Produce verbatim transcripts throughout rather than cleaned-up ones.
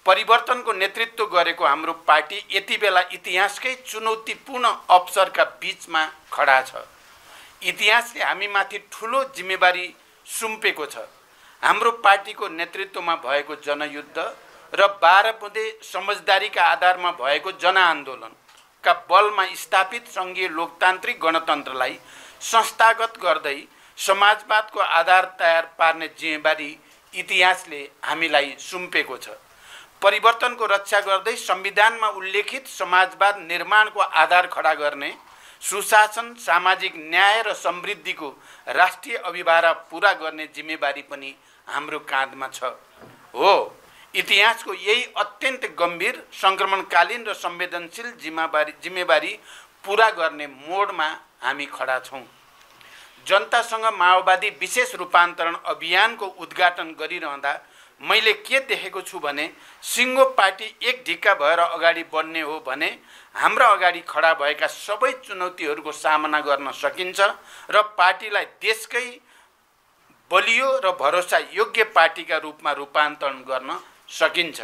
परिवर्तनको नेतृत्व गरेको हाम्रो पार्टी यति बेला इतिहासकै चुनौतीपूर्ण अवसरका बीचमा खडा छ। इतिहासले हामीमाथि ठूलो जिम्मेवारी सुम्पेको छ। हाम्रो पार्टीको नेतृत्वमा भएको जनयुद्ध र बाह्र बुँदे समझदारीका आधारमा भएको जनआन्दोलनका बलमा स्थापित सङ्घीय लोकतान्त्रिक गणतन्त्रलाई संस्थागत गर्दै समाजवादको आधार तयार पार्ने जिम्मेवारी इतिहासले हामीलाई सुम्पेको छ। परिवर्तनको रक्षा गर्दै संविधानमा उल्लेखित समाजवाद निर्माणको आधार खडा गर्ने, सुशासन, सामाजिक न्याय र समृद्धिको राष्ट्रिय अभिभारा पूरा गर्ने जिम्मेवारी पनि हाम्रो काँधमा छ। हो, इतिहासको यही अत्यन्त गम्भीर, संक्रमणकालीन र संवेदनशील जिम्मेवारी जिम्मेवारी पूरा गर्ने मोडमा हामी खडा छौँ। जनतासँग माओवादी विशेष रूपान्तरण अभियानको उद्घाटन गरिरहँदा मैले के देखेको छु भने सिङ्गो पार्टी एक ढिक्का भएर अगाडि बढ्ने हो भने हाम्रा अगाडि खडा भएका सबै चुनौतीहरूको सामना गर्न सकिन्छ र पार्टीलाई देशकै बलियो र भरोसा योग्य पार्टीका रूपमा रूपान्तरण गर्न सकिन्छ।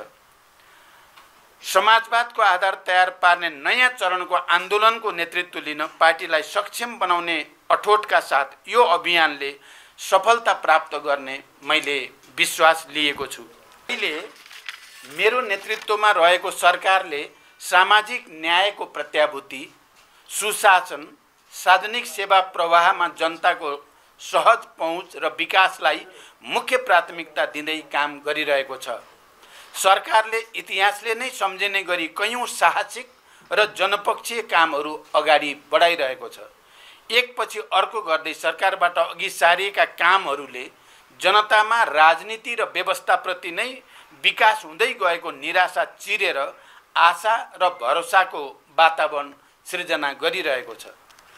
समाजवादको आधार तयार पार्ने नयाँ चरणको आन्दोलनको नेतृत्व लिन पार्टीलाई सक्षम बनाउने अठोटका साथ यो अभियानले सफलता प्राप्त गर्ने मैले विश्वास लिएको छु। अहिले मेरो नेतृत्वमा रहेको सरकारले सामाजिक न्यायको प्रत्याभूति, सुशासन, सार्वजनिक सेवा प्रवाहमा जनताको सहज पहुँच र विकासलाई मुख्य प्राथमिकता दिँदै काम गरिरहेको छ। सरकारले इतिहासले नै सम्झिने गरी कयौं साहसिक र जनपक्षीय कामहरू अगाडि बढाइरहेको छ। एकपछि अर्को गर्दै सरकारबाट अघि सारिएका कामहरूले जनतामा राजनीति र व्यवस्थाप्रति नै विकास हुँदै गएको निराशा चिरेर आशा र भरोसाको वातावरण सृजना गरिरहेको छ।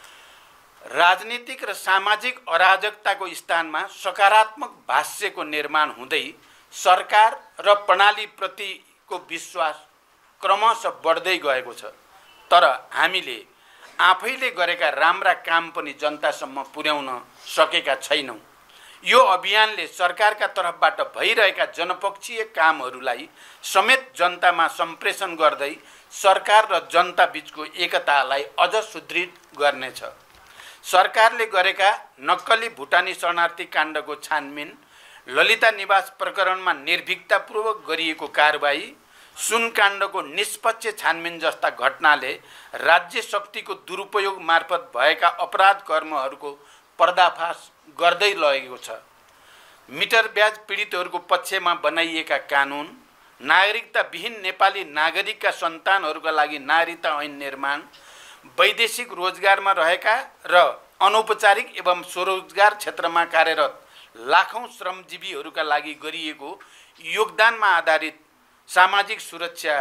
राजनीतिक र सामाजिक अराजकताको स्थानमा सकारात्मक भाष्यको निर्माण हुँदै सरकार र प्रणालीप्रतिको विश्वास क्रमशः बढ्दै गएको छ। तर हामीले आफैले गरेका राम्रा काम पनि जनतासम्म पुर्याउन सकेका छैनौँ। यो अभियानले सरकारका तर्फबाट भइरहेका जनपक्षीय कामहरूलाई समेत जनतामा सम्प्रेषण गर्दै सरकार र जनता बीचको एकतालाई अझ सुदृढ गर्नेछ। सरकारले गरेका नक्कली भुटानी शरणार्थी काण्डको छानबिन, ललिता निवास प्रकरणमा निर्भीकतापूर्वक गरिएको कारबाही, सुन काण्डको निष्पक्ष छानबिन जस्ता घटनाले राज्य शक्तिको दुरुपयोग मार्फत भएका अपराध कर्महरूको पर्दाफास गर्दै लगेको छ। मिटर ब्याज पीडितहरूको पक्षमा बनाइएका कानुन, नागरिकताविहीन नेपाली नागरिकका सन्तानहरूका लागि नागरिकता ऐन निर्माण, वैदेशिक रोजगारमा रहेका र अनौपचारिक एवं स्वरोजगार क्षेत्रमा कार्यरत लाखौं श्रमजीवीहरूका लागि गरिएको योगदानमा आधारित सामाजिक सुरक्षा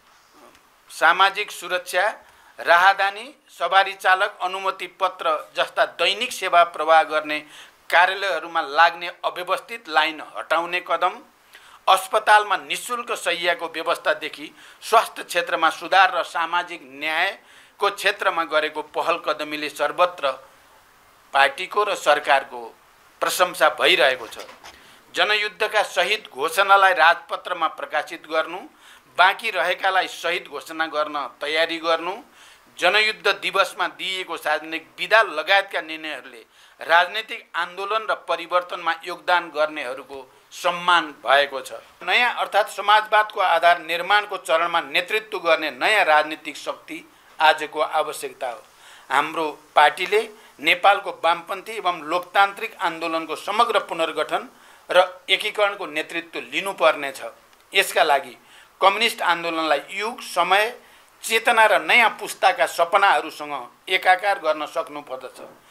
सामाजिक सुरक्षा राहदानी, सवारी चालक अनुमति पत्र जस्ता दैनिक सेवा प्रवाह गर्ने कार्यालयहरूमा लाग्ने अव्यवस्थित लाइन हटाउने कदम, अस्पतालमा निःशुल्क शय्याको व्यवस्थादेखि स्वास्थ्य क्षेत्रमा सुधार र सामाजिक न्यायको क्षेत्रमा गरेको पहल कदमीले सर्वत्र पार्टीको र सरकारको प्रशंसा भइरहेको छ। जनयुद्धका शहीद घोषणालाई राजपत्रमा प्रकाशित गर्नु, बाँकी रहेकालाई शहीद घोषणा गर्न तयारी गर्नु, जनयुद्ध दिवसमा दिइएको सार्वजनिक विदा लगायतका निर्णयहरूले राजनीतिक आन्दोलन र परिवर्तनमा योगदान गर्नेहरूको सम्मान भएको छ। नयाँ अर्थात् समाजवादको आधार निर्माणको चरणमा नेतृत्व गर्ने नयाँ राजनीतिक शक्ति आजको आवश्यकता हो। हाम्रो पार्टीले नेपालको वामपन्थी एवं लोकतान्त्रिक आन्दोलनको समग्र पुनर्गठन र एकीकरणको नेतृत्व लिनुपर्नेछ। यसका लागि कम्युनिस्ट आन्दोलनलाई युग, समय, चेतना र नयाँ पुस्ताका सपनाहरूसँग एकाकार गर्न सक्नुपर्दछ।